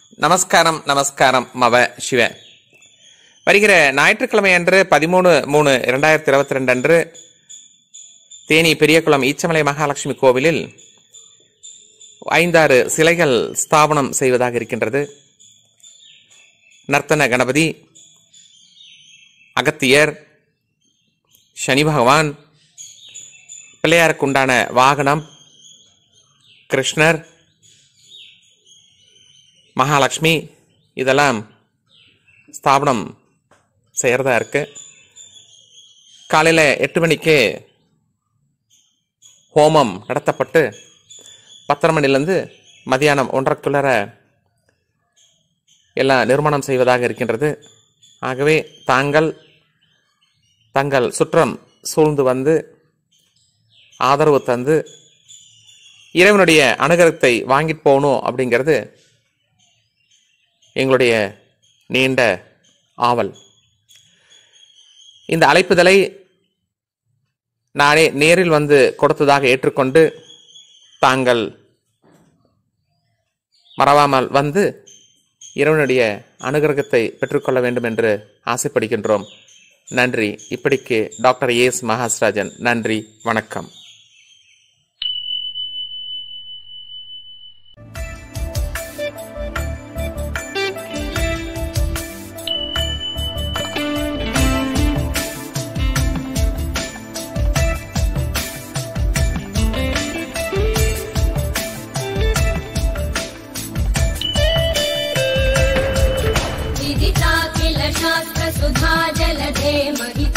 நமஸ்காரம் நமஸ்காரம் மவ சிவ. வருகிற ஞாயிற்றுக்கிழமை அன்று 13/3/2022 அன்று தேனி பெரியகுளம் ஈச்சமலை மகாலட்சுமி கோவிலில் 5-6 சிலைகள் ஸ்தாபனம் செய்வதாக இருக்கின்றது. நர்த்தன கணபதி, அகத்தியர், சனி பகவான், பிள்ளையாருக்குண்டான வாகனம் கிருஷ்ணர், மகாலட்சுமி, இதெல்லாம் ஸ்தாபனம் செய்கிறதா இருக்கு. காலையில் 8 மணிக்கு ஹோமம் நடத்தப்பட்டு 10:30 மணிலேருந்து மதியானம் 1:30 எல்லாம் நிர்மாணம் செய்வதாக இருக்கின்றது. ஆகவே தங்கள் சுற்றம் சூழ்ந்து வந்து ஆதரவு தந்து இறைவனுடைய அனுகிரகத்தை வாங்கிட்டு போகணும் அப்படிங்கிறது எங்களுடைய நீண்ட ஆவல். இந்த அழைப்புதலை நானே நேரில் வந்து கொடுத்ததாக ஏற்றுக்கொண்டு தாங்கள் மறவாமல் வந்து இறைவனுடைய அனுகிரகத்தை பெற்றுக்கொள்ள வேண்டும் என்று ஆசைப்படுகின்றோம். நன்றி. இப்படிக்கு டாக்டர் எஸ் மகாஸ்ராஜன். நன்றி, வணக்கம். शास्त्र सुधा जलधे महि